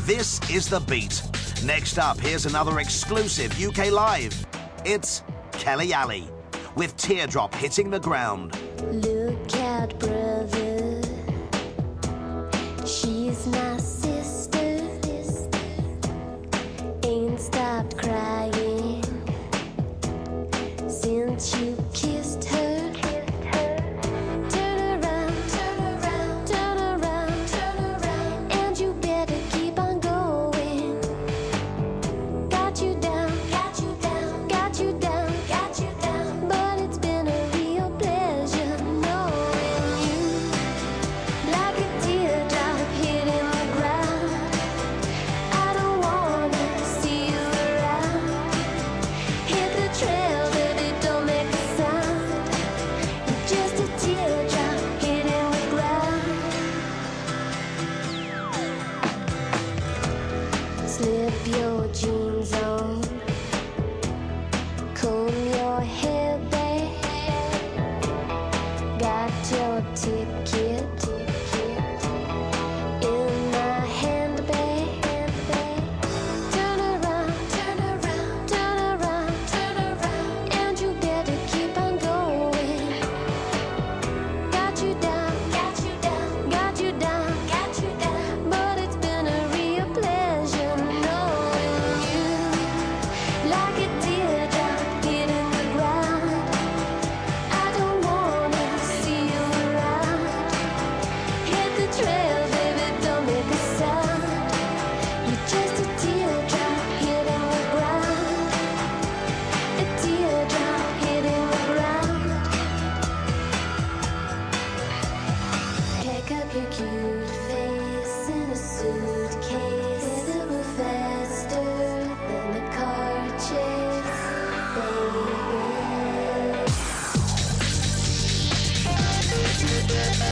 This is The Beat. Next up, here's another exclusive UK Live. It's Kelly Alley with Teardrop Hitting the Ground. Look out, brother. She's my sister. Ain't stopped crying since you kissed her. Turn around, turn around, turn around, turn around, and you better keep on going. Got you down, got you down, got you down, got you down. But it's been a real pleasure knowing you. Like a teardrop hitting the ground. I don't wanna see you around. Hit the trail, but it don't make a sound. You're just a teardrop hitting the ground. Slip your jeans